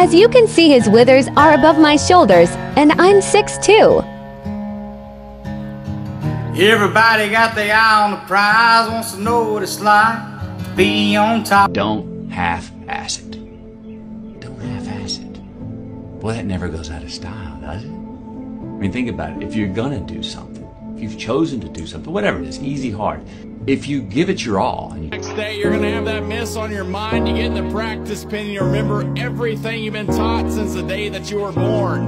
As you can see, his withers are above my shoulders, and I'm 6'2". Everybody got their eye on the prize, wants to know what it's like to be on top. Don't half-ass it. Don't half-ass it. Boy, that never goes out of style, does it? I mean, think about it. If you're gonna do something, if you've chosen to do something, whatever it is, easy, hard, if you give it your all. And Next day, you're gonna have that miss on your mind. You get in the practice pen, and you remember everything you've been taught since the day that you were born.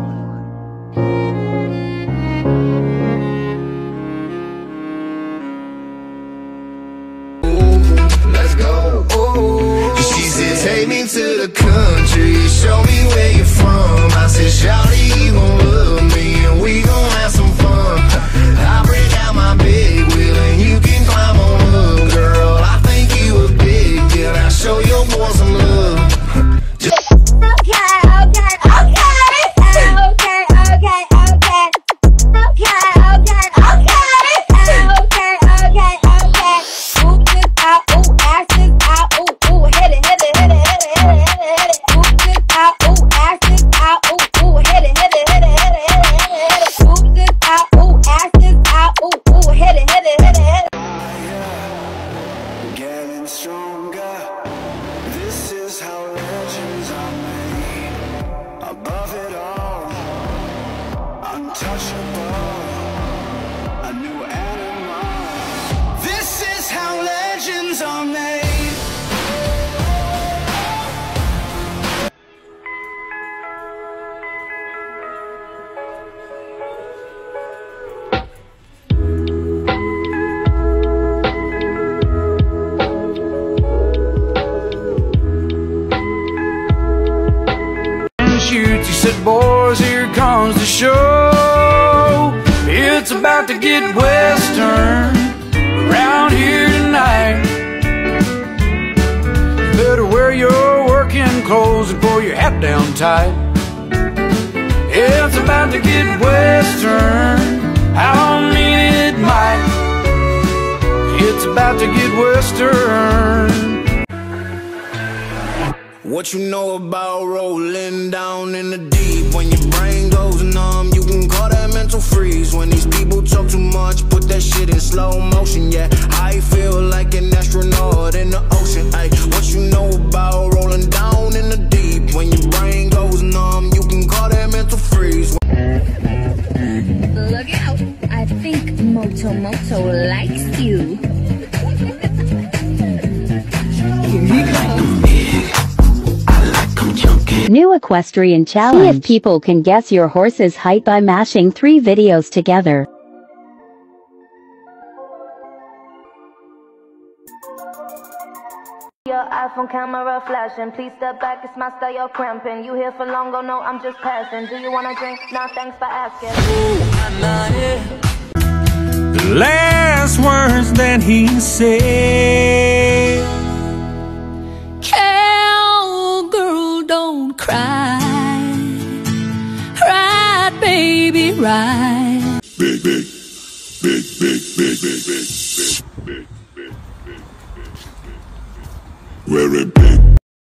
Let's go. She said, take me to the country, show me where you're from. I said, shawty, you gon' love me, and we gon' have some fun. I'll break out my big wheel, and you can climb on up, girl. I think you a big deal, I'll show your boy some love. Boys, here comes the show. It's about to get western around here tonight. Better wear your working clothes and pull your hat down tight. It's about to get western, I don't mean it might. It's about to get western. What you know about rolling down in the deep? When your brain goes numb, you can call that mental freeze. When these people talk too much, put that shit in slow motion. Yeah, I feel like an astronaut in the ocean. Ay, what you know about rolling down in the deep? When your brain goes numb, you can call that mental freeze. Look out, I think Moto likes you. New equestrian challenge. See if people can guess your horse's height by mashing 3 videos together. Your iPhone camera flashing, please step back, it's my style, you're cramping. You here for long, oh no, I'm just passing. Do you wanna drink? Nah, thanks for asking. The last words that he said. Cowgirl, don't cry. Ride, baby, ride. Big, big, big, big, big, big, big, big, big, big, big, very big.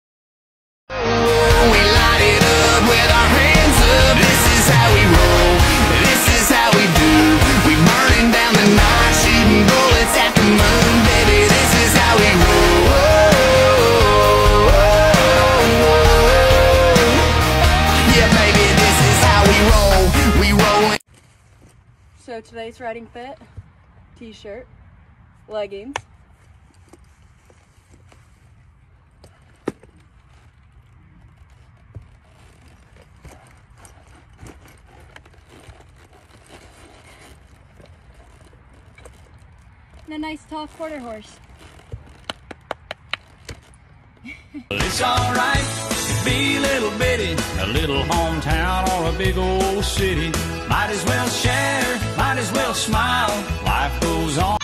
We light it up with our hands up. This is how we roll. This is how we do. We burning down the night, shooting bullets at the moon, baby. This is how we roll. Yeah, baby, this is how we roll. We roll. So today's riding fit: t-shirt, leggings, and a nice tall quarter horse. It's alright to be a little bitty, a little hometown or a big old city. Might as well share, might as well smile. Life goes on.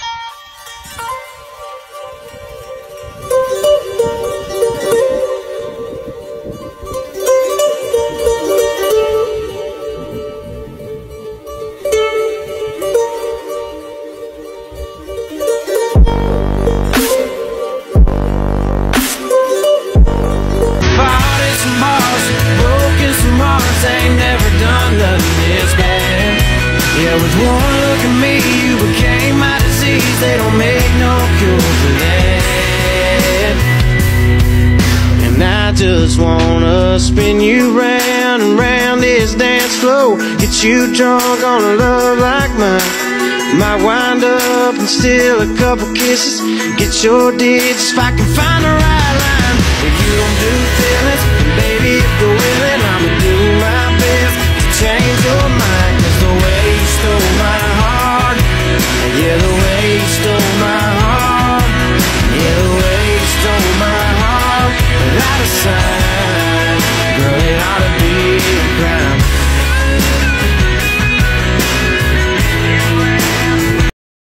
Bodies and miles, Yeah, with one look at me, you became my disease. They don't make no cure for that. And I just wanna spin you round and round this dance floor, get you drunk on a love like mine. Might wind up and steal a couple kisses, get your digits if I can find the right line. If you don't do feelings, baby, if you're willing, I'ma do my best to change your mind. Cause the way you stole my heart, yeah, the way you stole my heart, yeah, the way you stole my heart, without a sign, girl, it ought to be a crime.